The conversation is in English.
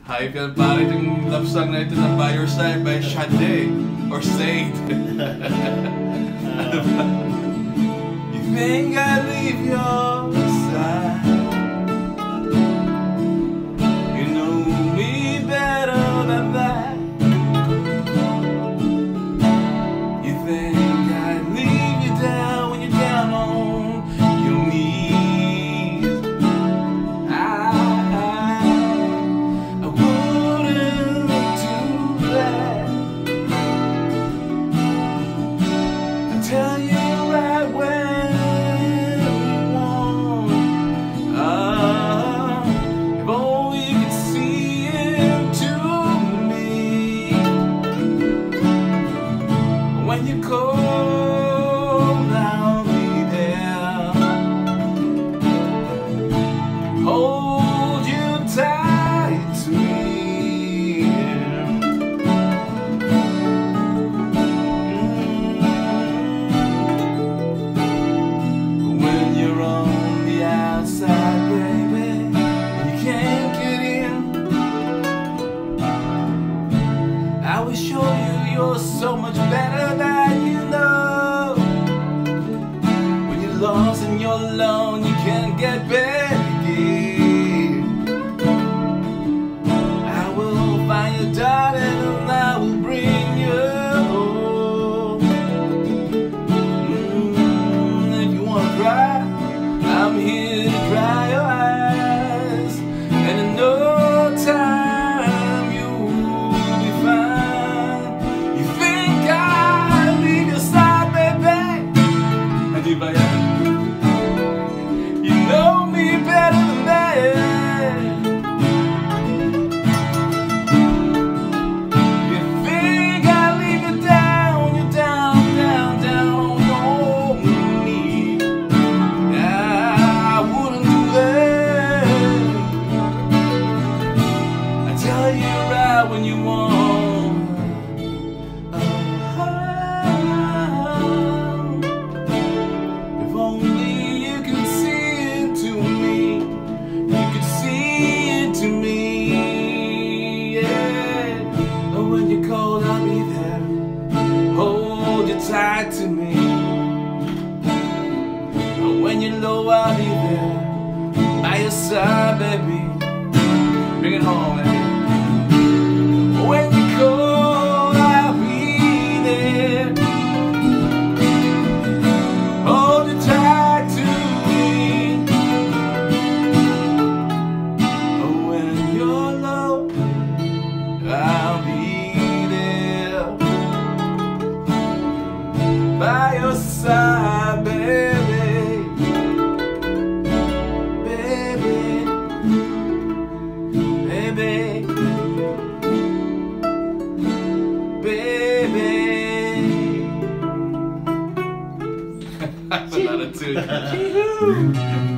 Hype yan pare, itong love song na ito na By Your Side by Sade or Sade. Ano ba? You think I leave your side? You know me better than that. You think I leave you down when you're down on your knees. I wouldn't do that. I tell you right when you want. If only you could see into me. When you cold, I'll be there. Hold you tight to me. When you're on the outside, baby, and you can't get in, I will show you you're so much better than you know. When you're lost and you're alone, you can't get back again. I will find you, darling, and I will bring you home. If you wanna cry, I'm here to dry your eyes, and in no time you'll be fine. You think I'll leave your side, baby? Hindi ba yan? You know me better than that. You think I'll leave you down, you're down, down, down on your knees. I wouldn't do that. I tell you right when you want. If only you could see into me, you could see into me, yeah. When you're cold, I'll be there. Hold you tight to me. When you're low, I'll be there by your side, baby. Bring it home, baby. When you're cold, I'll be there. Hold you tight to me. When you're low, I'll be there by your side, baby. Baby, baby, baby. That's another tune.